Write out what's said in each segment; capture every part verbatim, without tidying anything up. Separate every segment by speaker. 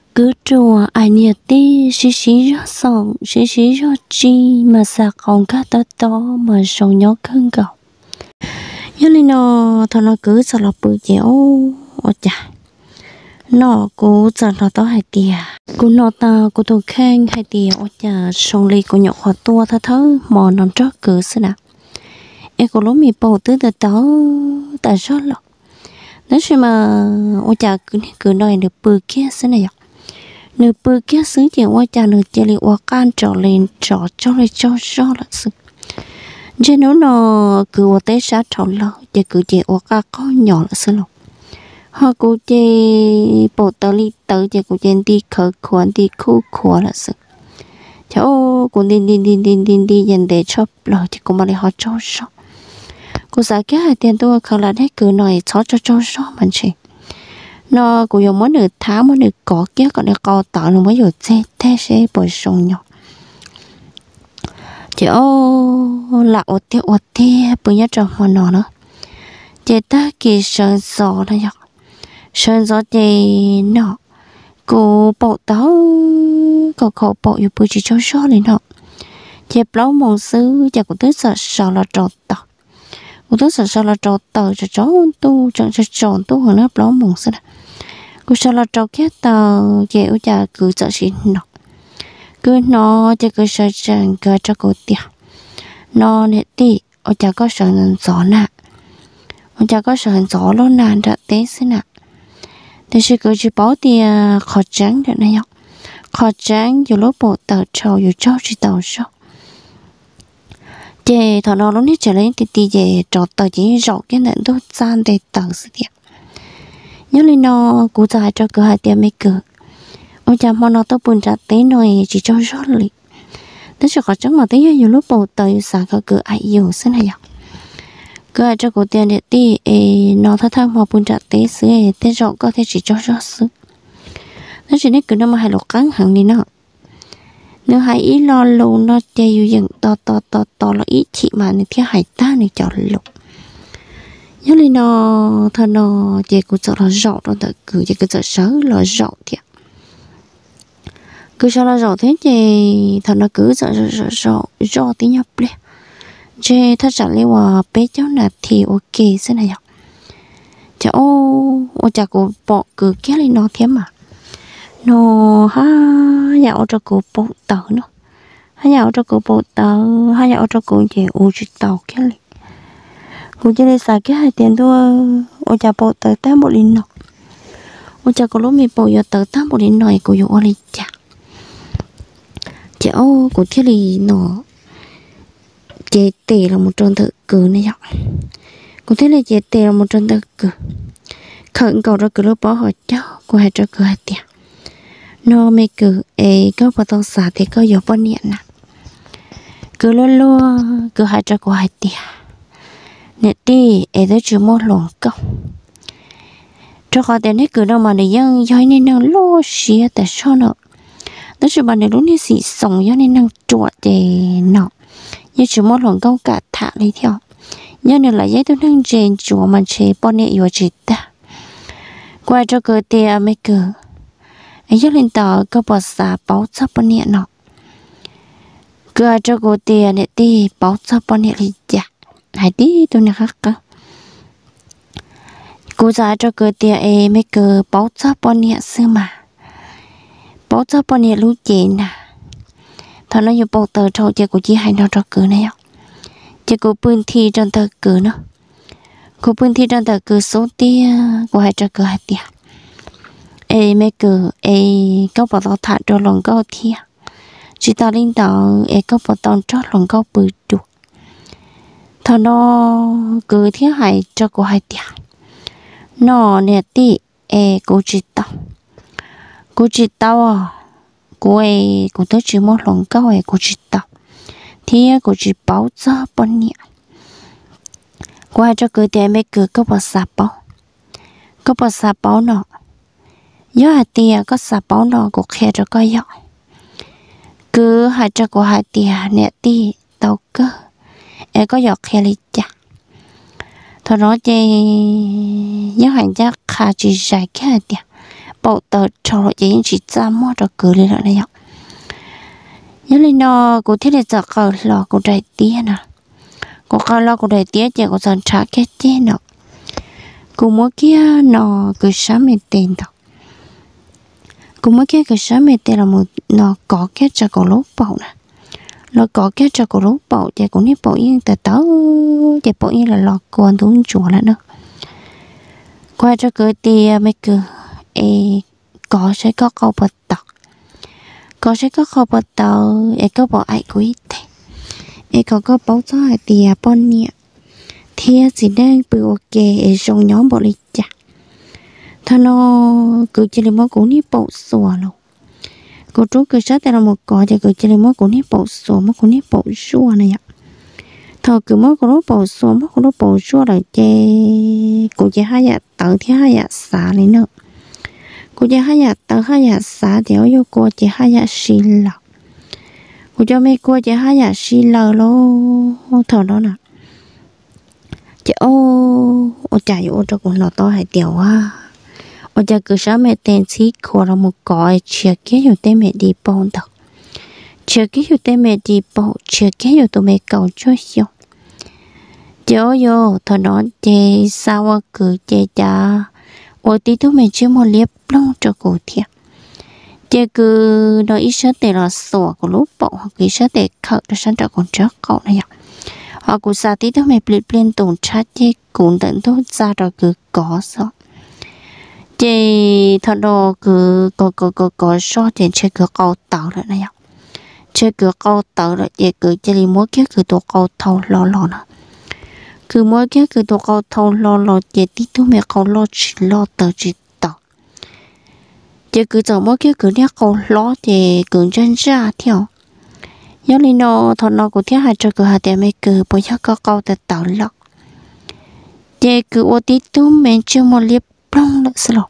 Speaker 1: cứ chùa ai nhiệt tí xí xí rõ sòng xí xí rõ chi mà sạc còn cá to to mà sòng nhỏ khăn gạo nhớ lên nó thằng nó cứ sợ là bự dẻo ở chả nó cố sợ nó to hai tia cố nó ta cố tôi khen hai tia ở chả sòng lì cố nhọ hoa tua thơ thơ mò nằm trót cứ xí nào em cố lố mì bầu tứ từ đó tại sao lọ nếu như mà ở chả cứ cứ nói được bự kia xí này nửa bự kia xứ chỉ qua chả nửa chỉ li qua can trọ lên trọ cho lên cho cho là sự chỉ nếu nó cứ qua tới sát trọ lo chỉ cứ chỉ qua cá có nhỏ là sự lo họ cứ chỉ bộ tờ li tờ chỉ cứ chỉ đi khởi khoản đi khu khoản là sự cháu cũng đi đi đi đi đi đi dần để chop lo chỉ cũng mà để họ cho cho cô xã cái hai tiền tôi khởi là đấy cứ nói cho cho cho cho mình chỉ nó cũng dùng món được tháo món được cỏ kia còn được cò tạo nó mới được thế thế sẽ bồi sung nhọ chị ô là ô tiêu ô tiêu bây giờ trồng hoa nọ nữa chị ta kỳ sơn gió đó nhở sơn gió thì nọ cô bộ táo cô khổ bộ yêu bự chỉ cho số này nọ chị lâu mong xứ chị cũng tới sợ sợ là trộn tao cũng tới sợ sợ là trộn tao cho chó tu chẳng cho trộn tu hơn nó lâu mong xứ cô sợ là trâu kia tao dễ chả cứ sợ gì nó cứ nó chỉ cứ sợ rằng cứ cho cô tiệt nó nè tí ở chả có sợ gió nè ở chả có sợ gió luôn nè đã té xí nè thì chỉ cứ chỉ bảo tiệt khó trắng được này nhở khó trắng dù lúc bộ tàu trâu dù cho chỉ tàu sao chị thằng nó lúc nãy trở lên thì tí về trâu tàu chỉ rộng cái này tôi gian để tàu xí tiệt nhớ lên nó cụ dài cho cửa hai tiệm mấy cửa ông cha mà nó tôi buồn trả tế nói chỉ cho rót lì thế cho họ chẳng mà thấy nhiều lúc bầu tới sáng cả cửa ai yêu thế này à cửa cho cổ tiền để đi nó thắt thắt mà buồn trả tế xứ thế rõ có thể chỉ cho rót xứ thế chỉ nên cứ nó mà hai lục cắn hẳn đi nó nếu hai ý lo lâu nó chơi yêu dừng to to to to là ý chị mà này theo hai ta này chọn lục nhớ lên nó thằng nó chỉ cứ sợ là rộng rồi tự cứ chỉ cứ sợ sợ là rộng thiệt cứ sợ là rộng thế thì thằng nó cứ sợ sợ sợ rộng rộng tí nhập lên chứถ้าจัดเรียกว่าเป๊ะเจ้าหน้าที่โอเคใช่ไหมจ๊ะจะโอ้โอจากกูบอกcứแค่เลยnó thiếm mà nó ha nhà ở trongกูบอกtàu nó ha nhà ở trongกูบอกtàu ha nhà ở trongกูchỉ ô chỉ tàu cái này cô chỉ để xài cái hai tiền thôi, ô cha bộ tới tám bộ linh nọ, ô cha có lúc mi bộ giờ tới tám bộ linh nọ cô dùng ô linh chả, cháu cô thiết lì nọ, chế tề là một tròn thực cử này nhở, cô thiết lì chế tề là một tròn thực cử, khẩn cầu ra cử lúc bỏ hỏi cháu, cô hai cho cử hai tiền, nó mấy cử, ấy có bao tao xả thì có nhiều bao nhiêu nè, cử lo lo, cử hai cho cô hai tiền nè đi ở đó chỉ một lồng câu cho họ tiền hết cứ đâu mà để dân chơi nên năng lo xía tại sao nữa đó chỉ bạn để lúc này xì sống cho nên năng chuột để nọ như chỉ một lồng câu cả thả đi theo như này là giấy tôi năng trên chùa mà chế bọn này yêu chỉ ta qua cho cơ tiền mấy cơ ấy cho lên tàu có bỏ xả báo sắp bọn này nọ qua cho cơ tiền để đi báo sắp bọn này đi chả hai tí tôi nè khác cơ cô giáo cho cơ tia e mấy cơ báo cho bọn nhẹ xưa mà báo cho bọn nhẹ lú chị nè thằng nó như bao tờ trâu chị của chị hay nó cho cơ này chị của bươn thi trong tờ cơ nó cô bươn thi trong tờ cơ số tia của hai cho cơ hai tia e mấy cơ e có bảo tao thả cho lòng câu thia chỉ ta linh đạo e có bảo tao cho lòng câu bự đủ thằng nó cứ thiết hại cho cô hai tiền nó nè tí e cô chỉ tao cô chỉ tao à cô e cô tới chỉ một lần câu e cô chỉ tao thì cô chỉ báo cho bọn nhẹ qua cho cứ tiền mấy cứ có bao sạp báo có bao sạp báo nó nhớ hai tiền có sạp báo nó cô khe cho coi giỏi cứ hai cho cô hai tiền nè tí tao cơ em có giọt khe li chả thôi nói chơi nhớ hành chắc khá chỉ dài cái tiền bộ tờ cho rồi chỉ chỉ ra mua cho cứ lên lại này ạ nhớ lên nó cũng thiết là giờ cờ lò cũng đầy tiền à có cờ lò cũng đầy tiền chỉ có dần trả cái tiền nữa cũng mỗi kia nó cứ sáng mình tiền đâu cũng mỗi kia cứ sáng mình tiền là một nó có cái cho có lốp bảo nè nó có cái cho có lốp bảo thì cũng đi bảo yên từ tớ thì bảo yên là lò còn đúng chùa lại nữa qua cho cứ tiền mấy cứ ê có sẽ có câu bật tật có sẽ có câu bật tật ê có bảo ai quý thế ê có có bảo cho hai tiền bọn nhẹ thì chỉ đang bị ok ê trong nhóm bọn đi chả thà nó cứ chỉ là một cú ní bảo sủa luôn cô chú cứ sát là một cỏ thì cứ chỉ là một cú ní bảo sủa một cú ní bảo sủa này ạ thọ cứ một cú bảo sủa một cú bảo sủa là chê cô chỉ hai dạ tự thì hai dạ xả này nữa cô chỉ hai dạ tự hai dạ xả thì ở vô cô chỉ hai dạ xì lợ cô cho mấy cô chỉ hai dạ xì lợ luôn thọ đó nè chị ô ô chạy ô cho con nó to hay tiểu à ô cha cứ sáng mẹ tên xí khổ là một cõi chia cái hiểu tên mẹ đi bông đâu chia cái hiểu tên mẹ đi bông chia cái hiểu tụi mẹ cầu cho hiểu chỗ vô thằng đó chị sao cứ chị cha ô tí tụi mẹ chưa một liếp lông cho cô thiệt chị cứ nói ít số tiền là sổ của lúc bộ hoặc ít số tiền khởi cho sáng cho con trước cậu này họ cũng xa tí tụi mẹ bị lên tổn trách chị cũng tận tốt ra rồi cứ có sao chị thằng đó cứ có có có có số tiền chơi cứ câu tàu rồi này ạ chơi cứ câu tàu rồi chị cứ chơi mỗi cái cứ tổ câu thâu lo lo nè cứ mỗi cái cứ tổ câu thâu lo lo chị tí tụi mẹ câu lo chỉ lo tờ chỉ tàu chị cứ chờ mỗi cái cứ nhắc câu lo thì cứ chân ra theo nhớ lên nó thằng nó cũng theo hai cho cứ hai tiền mấy cứ bây giờ có câu tờ tàu lọ chị cứ ô tí tụi mẹ chưa một liếp plong được sao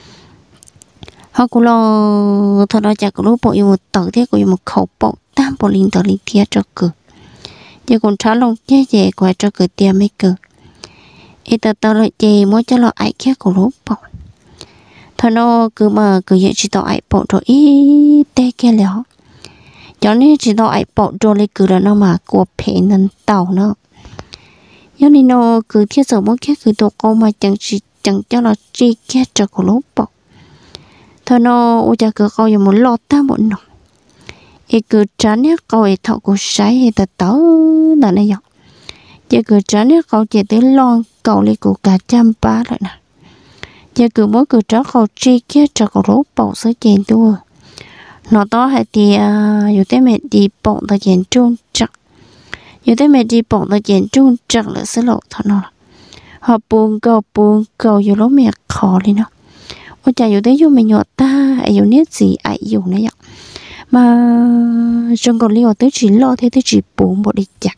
Speaker 1: họ cũng lo thôi đó chả có lúc bộ yêu một tờ thế của một khẩu bộ tam bộ linh tờ linh kia cho cử giờ còn trả lòng chế về quay cho cử tiền mấy cử ít tờ tờ lại chè mỗi cho lo ai kia của lúc bộ thôi nó cứ mà cứ hiện chỉ tao ai bộ rồi ít tê kia léo cho nên chỉ tao ai bộ rồi lấy cử là nó mà của phe nên tàu nó cho nên nó cứ thiết sở mỗi kia cứ tổ câu mà chẳng chỉ chẳng cho nó chi kia cho của lúc bộ thôi nó ôi cha cứ coi một lọt ta một nọ ấy cứ chán nhá coi thọ của sái hay ta tớ là này vậy cha cứ chán nhá coi chỉ tới lon cầu lấy của cả trăm ba lại nè cha cứ mỗi cứ chó cầu chi kia cho cầu rốt bầu sới chèn tua nó to hay thì dù tới mẹ đi bọng ta chèn trung chặt dù tới mẹ đi bọng ta chèn trung chặt là sẽ lộ thôi nó họ buồn cầu buồn cầu dù lúc mẹ khó đi nó ôi trời dù đấy dù mình nhọt ta ai dù nét gì ai dù này ạ mà trong còn liều tới chỉ lo thế tới chỉ buồn bộ đi chặt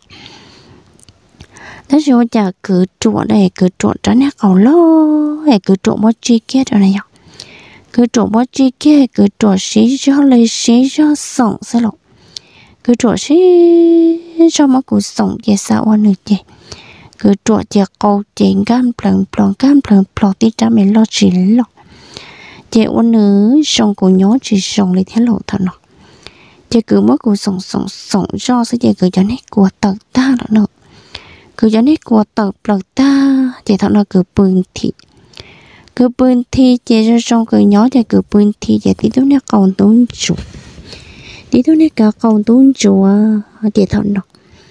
Speaker 1: thế rồi chả cứ trộn đây cứ trộn trắng nét cầu lo hay cứ trộn mất chi kia rồi này ạ cứ trộn mất chi kia cứ trộn xí cho lấy xí cho sống sẽ lộ cứ trộn xí cho mất cuộc sống về sao anh được chứ cứ trộn chè câu chén cam plong plong cam plong plong tí cha mình lo chỉ lo chè ôn nữ xong cô nhớ chỉ xong lấy thế lộ thật nó chè cứ mỗi cô sống sống sống cho sẽ chè cứ cho nét của tật ta đó nữa cứ cho nét của tật plong ta chè thật nó cứ bưng thị cứ bưng thị chè cho xong cứ nhớ chè cứ bưng thị chè tí tôi nét còn tốn chủ tí tôi nét cả còn tốn chủ chè thật nó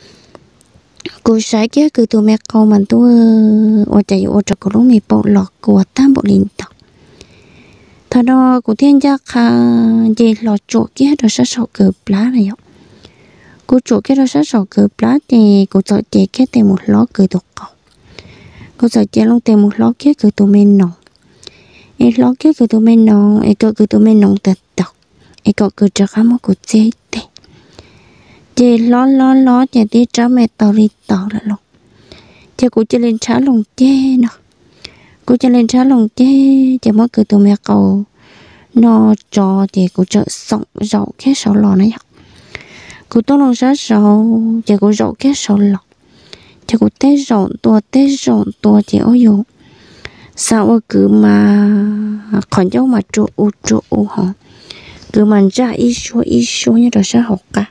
Speaker 1: cô sai kia cứ tụi mẹ câu mà tôi ở chạy ở chỗ cô lúc mẹ bộ lọt của tam bộ liên tục thật đó cô thiên gia khá gì lọt chỗ kia rồi sẽ sầu cờ lá này ạ cô chỗ kia rồi sẽ sầu cờ lá thì cô sợ chạy kia tìm một ló cờ đục cầu cô sợ chạy luôn tìm một ló kia cờ tụi mẹ nòng ấy ló kia cờ tụi mẹ nòng ấy cờ cờ tụi mẹ nòng tật tật ấy cờ cờ cho khám một cô chết chị lo lo lo chị đi trả mẹ tàu đi tàu lại luôn chị cũng chỉ lên trả lòng chê nè cô chỉ lên trả lòng chê chị mới cứ từ mẹ cầu nó cho chị cũng chợ sống rậu cái sầu lò này cô tôi lòng sát sầu chị cũng rậu cái sầu lò chị cũng tết rậu tua tết rậu tua chị ơi dù sao cứ mà còn dấu mà trụ u trụ u hả cứ mà ra ít số ít số như đó sẽ học cả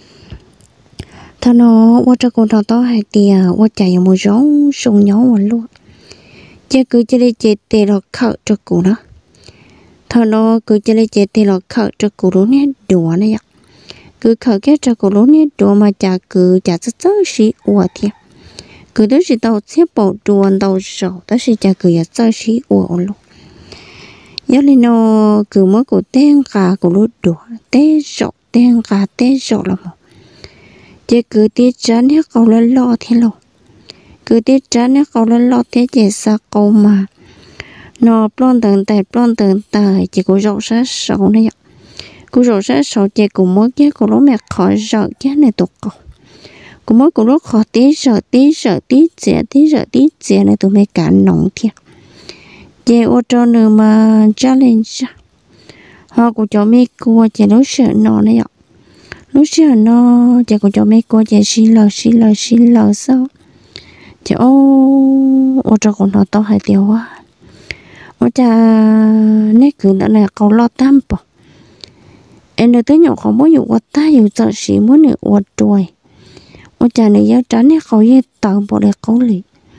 Speaker 1: thà nó qua cho con thằng to hay tiề qua chạy một giống sùng nhỏ một luôn chứ cứ chơi đi chơi tè nó khợ cho cụ đó thà nó cứ chơi đi chơi tè nó khợ cho cụ đó nè đùa này cứ khợ cái cho cụ đó nè đùa mà chả cứ chả rất rất xí ủa thiệt cứ đó chỉ tao xếp bộ đùa tao sầu đó chỉ chả cứ rất rất xí ủa luôn nhớ lên nó cứ mới cụ tên cả cụ lúc đùa tên sầu tên cả tên sầu là một chỉ cứ tiết chán hết câu lên lo thế lo cứ tiết chán hết câu lên lo thế chỉ sao câu mà nó plon tận tài plon tận tài chỉ có rau sát sầu này cô rau sát sầu chỉ có mỗi cái cô lúc mẹ khỏi sợ cái này tụt cầu cô mỗi cô lúc khỏi tí sợ tí sợ tí dẻ tí sợ tí dẻ này tụi mẹ cả nóng thiệt chỉ ô cho nữa mà challenge họ cũng cho mẹ cô chỉ lúc sợ nó này ạ lúc xưa nó chỉ có cho mấy cô chỉ xí lờ xí lờ xí lờ sao chỉ ô ô cho con nó to hay tiêu quá ô cha nét cứ đã là câu lo tam bỏ em được tới nhỏ không muốn dùng quạt ta dùng sợ xí muốn được quạt trôi ô cha này nhớ tránh nét câu gì tao bỏ để câu lì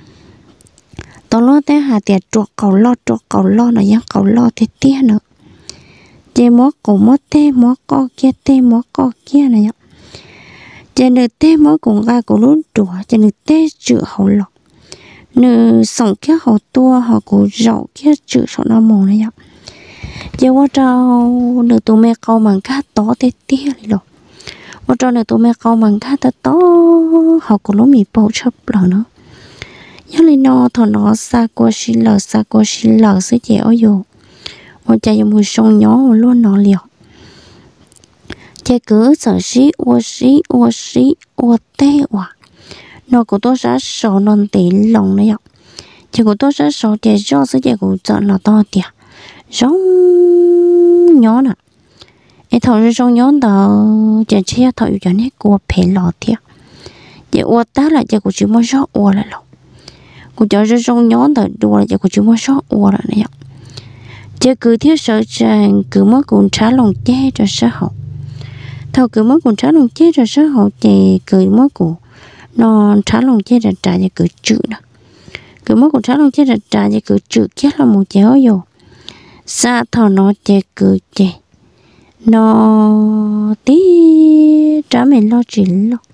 Speaker 1: tao lo té hà tiệt chuột cầu lo chuột cầu lo là nhớ cầu lo thì tiếc nữa chế mó cổ mó tê mó co kia tê mó co kia này nhá chế nữ tê mó cùng ga cổ lút đùa chế nữ tê chữ hậu lọ nữ sống kia hậu tua họ cổ rậu kia chữ sọ nó mồ này nhá chế quá trao nữ tụi mẹ câu bằng cá to tê tê này lọ quá trao nữ tụi mẹ câu bằng cá tê to họ cổ lú mì bầu chấp lọ nữa nhá lên nó thằng nó xa qua xí lờ xa qua xí lờ sẽ chế ở dù我家有木松鸟，我乱拿了。这个则是我是我是我的话，那个多少少能得弄了呀？这个多少少的少是这个做那到的，松鸟呢？一头是松鸟的，这车头有人那个陪老的，这我打了这个就没少我了咯，我就是松鸟的多了这个就没少我了那样。chỉ cứ thiếu sợ rằng cứ mới cũng trả lòng che cho xã hội thầu cứ mới cũng trả lòng che cho xã hội thì cứ mới cũng nó trả lòng che cho trả cho cứ chữ đó cứ mới cũng trả lòng che cho trả cho cứ chữ kia là một chéo rồi xa thầu nó chỉ cứ chỉ nó tí trả mình lo chuyện lo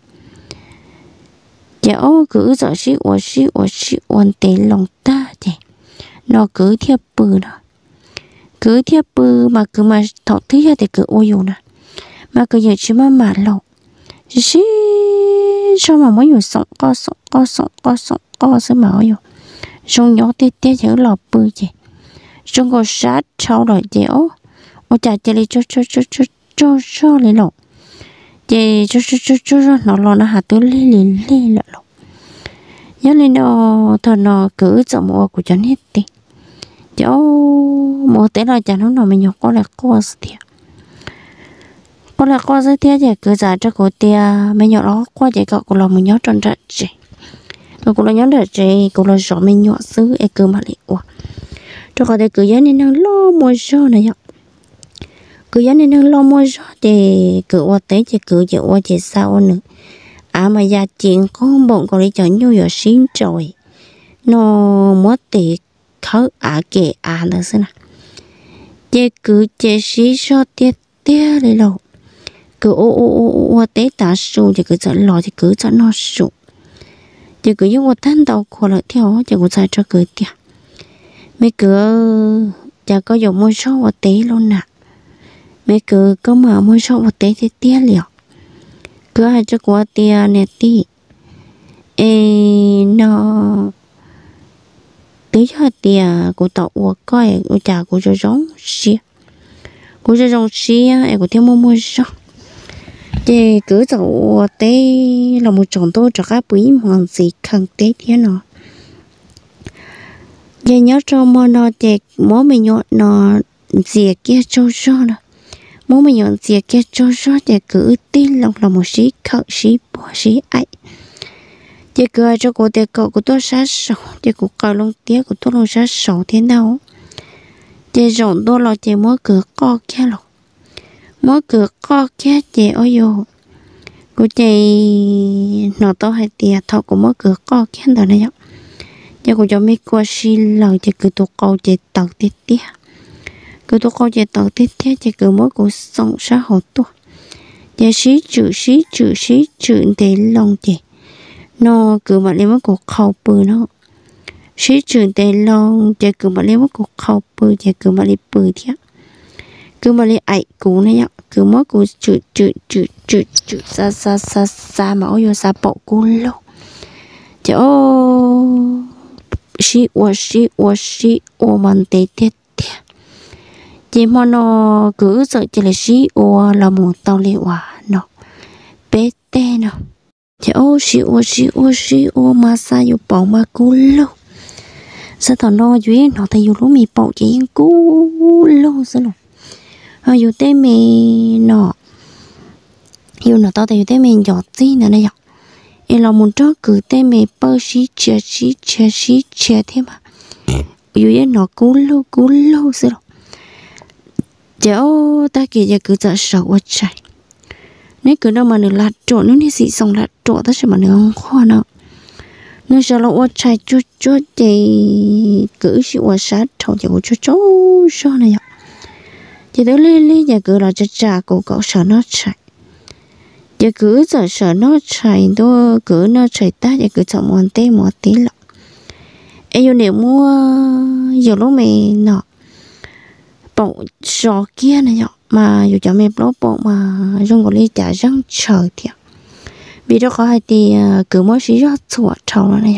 Speaker 1: chéo cứ sợ sĩ ủa sĩ ủa sĩ ủn tệ lòng ta thì nó cứ theo bự đó cứ theo bự mà cứ mà thọ thứ thì cứ ôi nè mà cứ giờ chỉ mà mà lộ xí sao mà mới dùng sống co sống co sống co sống co sẽ mà ôi xong nhỏ tê tê chữ lọ bự chị xong có sát sau rồi chị ô ô chả chị đi cho cho cho cho cho cho lấy lộ chị cho cho cho cho nó lo nó hạt tứ lê lê lê lọ lộ nhớ lên đó thằng nó cứ chọn mua của cháu hết đi cháu mua té là cháu nó mình nhọc có là có gì thiệt có là có gì thiệt thì cứ giả cho cô tia mình nhọc đó qua vậy cậu cô là mình nhớ tròn trật chị cô là nhớ trật chị cô là rõ mình nhọ xứ ấy cứ mà lại ủa cho cô thì cứ nhớ nên năng lo mua số này nhở cứ nhớ nên năng lo mua số thì cứ qua té thì cứ chịu qua thì sao nữa à mà gia chuyện con bọn cô đi chọn nhiều giờ xin rồi nó mất thì khâu à kệ à nữa xem nào chế cứ chế xí cho tiết tiết đi lâu cứ ô ô ô ô tế ta sụ thì cứ chọn lò thì cứ chọn nó sụ chế cứ dùng một thanh đầu khô lại theo chế cứ xài cho cứ tiệt mấy cứ chả có dùng mua số một tế luôn nè mấy cứ có mở mua số một tế thì tiết liệu cứ hai cho quá tiệt nè tí ê nó tới cho tiệt của tàu của coi của chả của cho giống xí của cho giống xí em của theo mua mua số thì cứ tàu tế là một chồng tôi cho các quý hoàng gì khăn tế thế nó giờ nhớ cho mà nó thì mỗi mình nhọ nó gì kia cho cho nó mỗi mình nhọ gì kia cho cho thì cứ tin lòng là một sĩ khẩu sĩ bỏ sĩ ấy chỉ cười cho cô để cậu của tôi sát sầu chỉ của cậu lông tía của tôi lông sát sầu thế nào chỉ rộng tôi là chỉ mới cửa co kia rồi mới cửa co kia chỉ ôi yo cô chị nó to hay tiệt thọ của mới cửa co kia đó này chỉ của cho mấy cô xí lần chỉ cứ tụ câu chỉ tàu tiết tiết cứ tụ câu chỉ tàu tiết tiết chỉ cứ mới của sống xã hội tôi chỉ xí chữ xí chữ xí chữ để lòng chỉ nó cứ mà lấy mấy cuộc khâu bự nó xí chữ để lòng chỉ cứ mà lấy mấy cuộc khâu bự chỉ cứ mà lấy bự thiệt cứ mà lấy ai cũ này nhá cứ mỗi cuộc chữ chữ chữ chữ chữ sa sa sa sa mà ôi sa bộ cũ lâu chỉ ô xí ô xí ô xí ô mình để tiết tiết chỉ mà nó cứ sợ chỉ là xí ô là một tàu liệu à nó bé tê nó chỉ ô xí ô xí ô xí ô mà sao yêu bảo mà cú lâu sao thằng nó dưới nó thấy yêu lúc mi bảo chỉ cú lâu sao nó à yêu tê mi nó yêu nó tao thấy yêu tê mi giọt gì nữa này em là muốn cho cứ tê mi bao xí chia xí chia xí chia thế mà yêu yên nó cú lâu cú lâu sao cháu ta kể giờ cứ sợ sợ quá chạy nếu cứ đâu mà được lạt trộn nếu như sĩ xong lạt trộn ta sẽ mà được không khoa nào nếu sợ là quá chạy chút chút thì cứ sĩ quá sát thầu chỉ có chút chút sao này chỉ tới lên lên giờ cứ là cho trả của cậu sợ nó chạy giờ cứ sợ sợ nó chạy tôi cứ nó chạy ta giờ cứ sợ một tí một tí lắm em yêu nếu mua giờ lúc mình nọ bộ sò kia này nhở mà dù cho mẹ bỏ bộ mà trong cái ly trà răng chờ thì vì đó có hai thì cứ mới xí ra chuột trâu này nhở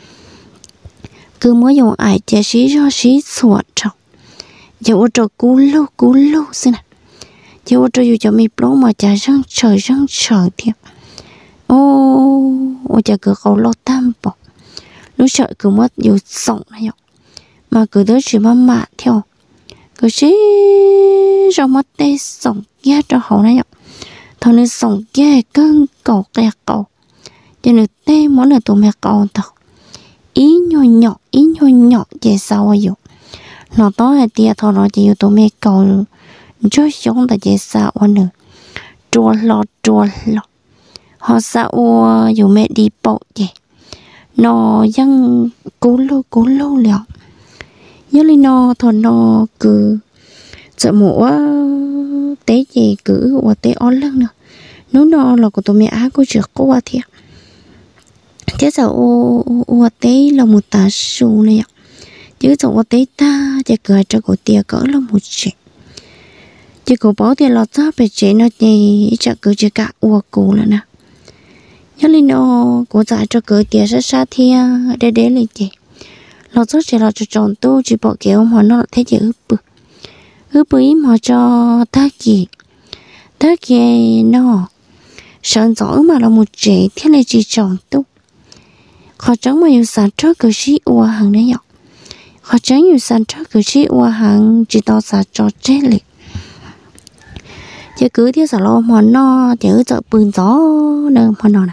Speaker 1: cứ mới dùng ai chỉ xí ra xí chuột trâu giờ ô trâu cú lâu cú lâu xin nè giờ ô trâu dù cho mẹ bỏ mà trà răng chờ răng chờ thì ô ô chả cứ cầu lo tam bộ lúc sợ cứ mất dù sống này nhở mà cứ tới chỉ mà mạ theo cứ xí trong mắt tê sống kia cho hậu này nhở thằng này sống kia cơn cầu kẹt cầu cho nên tê muốn là tụi mẹ cầu tao ý nhỏ nhỏ ý nhỏ nhỏ về sau rồi nó to là tia thằng nó chỉ tụi mẹ cầu cho sống tại về sau nữa chua lọt chua lọt họ sao dù mẹ đi bộ vậy nó vẫn cố lâu cố lâu liệu nhớ lên nó thằng nó cứ sợ mổ tế gì cứ qua tế on lăng nữa nếu nó là của tụi mẹ á có chuyện có qua thiệt thế sao ô ô tế là một tà su này ạ chứ sao ô tế ta chỉ cười cho cổ tia cỡ là một chuyện chỉ cổ bảo tiền lọt ra về chuyện nó thì chắc cứ chỉ cả ô cổ là nè nhớ lên nó cổ dạy cho cỡ tia sát sát thia để để lên chị lọt ra chỉ là cho chọn tu chỉ bỏ kéo mà nó thế chỉ ướp bự ướp bự mà cho ta gì ta gì nó sợ giỏi mà là một trẻ thế này chỉ chọn tu khó tránh mà yêu sản cho cử sĩ ua hàng đấy nhở khó tránh yêu sản cho cử sĩ ua hàng chỉ tao sản cho chết liệt chỉ cứ theo sản lo mà nó chỉ sợ bươn gió nữa mà nó nè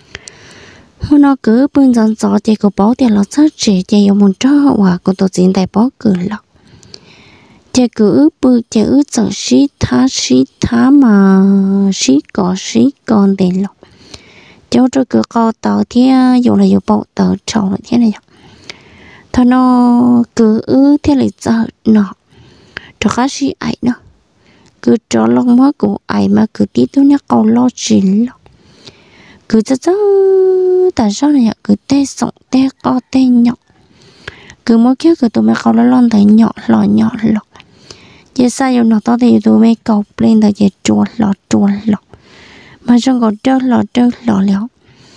Speaker 1: mà nó cứ bươn gió gió chỉ có bảo tiền lọt rất trẻ chỉ yêu muốn cho và có tổ chức đại bảo cử lọ chỉ cứ bươn chỉ ư sợ sĩ thá sĩ thá mà sĩ có sĩ còn để lọ cháu cho cửa co tàu thế dù là dù bộ tàu trâu là thế này thôi nó cứ ư thế là giờ nó cho cá sĩ ấy nó cứ cho lông mới của ấy mà cứ tí tôi nhắc câu lo chuyện lo cứ cho cho tại sao này cứ tê sống tê co tê nhọ cứ mỗi kia cứ tụi mẹ câu lo lon thấy nhọ lò nhọ lọ giờ sao giờ nó to thì tụi mẹ câu lên là giờ chua lọ chua lọ mà trong còn trơ lọ trơ lọ léo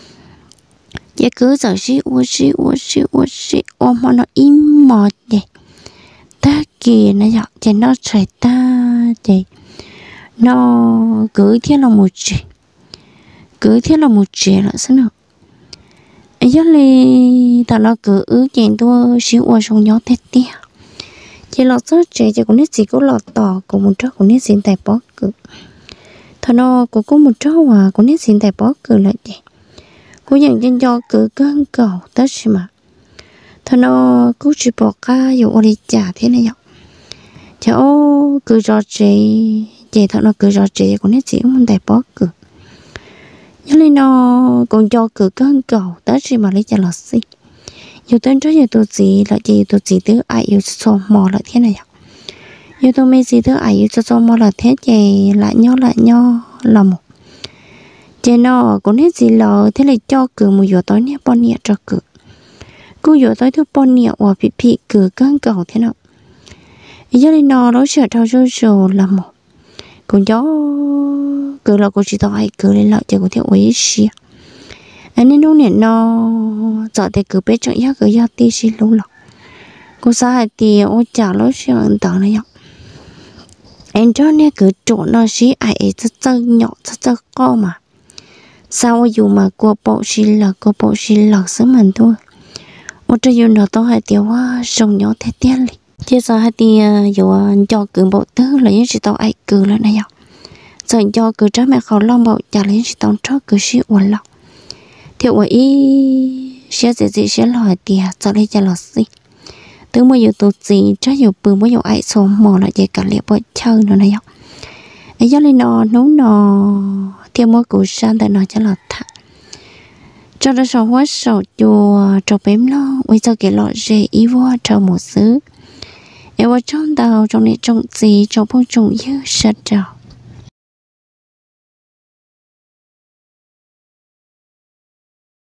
Speaker 1: giờ cứ giờ xí u xí u xí u xí ôm mà nó im mọt vậy ta kì nó dọ thì nó chạy ta thì nó cứ thế là một chuyện cứ thế là một chuyện là sao nào giờ li ta nó cứ ứ chuyện tôi xí u xong nhỏ thế tia chỉ lọt rất trẻ chỉ có nét gì có lọt tỏ của một chỗ có nét gì tại bó cứ thôi nó cũng có một chỗ à có nét gì tại bó cứ lại vậy cú nhận chân cho cứ cơn cầu tất mà thằng nó cú chỉ bỏ ca dù ở đi trả thế này nhở cháu cứ cho chị chị thằng nó cứ cho chị còn nét chỉ muốn đại bỏ cứ cho nên nó còn cho cứ cơn cầu tất mà lấy trả là gì dù tên trước giờ tôi gì là gì tôi gì thứ ai yêu cho mò là thế này nhở dù tôi mấy gì thứ ai yêu cho mò là thế chị lại nhau lại nhau là một chị nó cũng hết gì lo thế là cho cứ một giờ tối nè bọn nhẹ cho cứ cứ giờ tối thứ bọn nhẹ và bị bị cứ cơn cầu thế nào giờ này nó nó sợ thao rồi rồi là một còn gió cứ là cô chỉ tao hay cứ lên lại cho cô theo ấy xí anh nên lúc này nó giờ thì cứ biết chuyện cứ giờ tí xí luôn lắm cô sai thì ô chả lối chuyện ấn tượng này nhở anh cho nên cứ trộn nó xí ai ấy rất rất nhỏ rất rất co mà sao dù mà cô bộ xí là cô bộ xí là sớm mình thôi một trời dù nó tao hay tiêu hoa sống nhỏ thế tiền đi chứ sao hay thì dù cho cứ bộ thứ là những sự tao ai cứ là này nhở giờ cho cứ trái mẹ khó long bộ chả lấy sự tao cho cứ xí uẩn lọc thì ở ý sẽ gì gì sẽ hỏi tiền cho lấy cho là gì từ mới dù tụt gì trái dù bự mới dù ai sống mò lại vậy cả liệp bớt chơi nữa này nhở ấy cho nên nó nấu nó theo mỗi cụ sang tại nó cho là thật cho nó sầu hóa sầu chùa cho bếm lo bây giờ cái lọ dễ ý vô cho một xứ em ở trong tàu trong này trồng gì trong phong trồng dư sạch trào